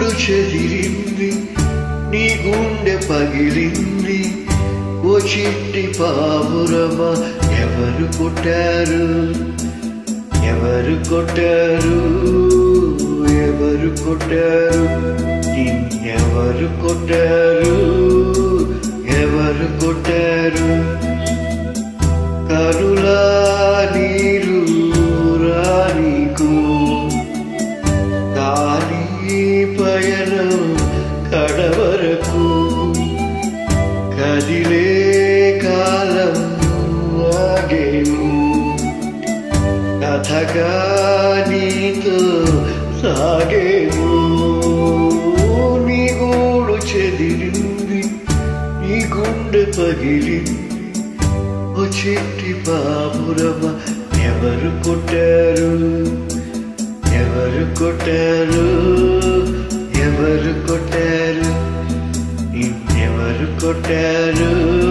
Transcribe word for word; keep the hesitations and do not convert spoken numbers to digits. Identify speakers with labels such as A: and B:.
A: గూడు చెదిరింది, నీ గుండె పగిలింది. ఓ చిట్టి పావురమా, ఎవరు కొట్టారు, ఎవరు కొట్టారు, ఎవరు కొట్టారు, నిన్నెవరు కొట్టారు, ఎవరు కొట్టారు? కరులా నీరు రానికు కాలి పయనం కడవరకు, కదిలే కాలం ఆగేను, కథగా నీతో సాగేను. నీ గూడు చెదిరింది, నీ గుండె పగిలింది. ఓ చిట్టి పావురమా, ఎవరు కొట్టారు, ఎవరు కొట్టారు, ఎవరు కొట్టారు, నిన్నెవరు కొట్టారు?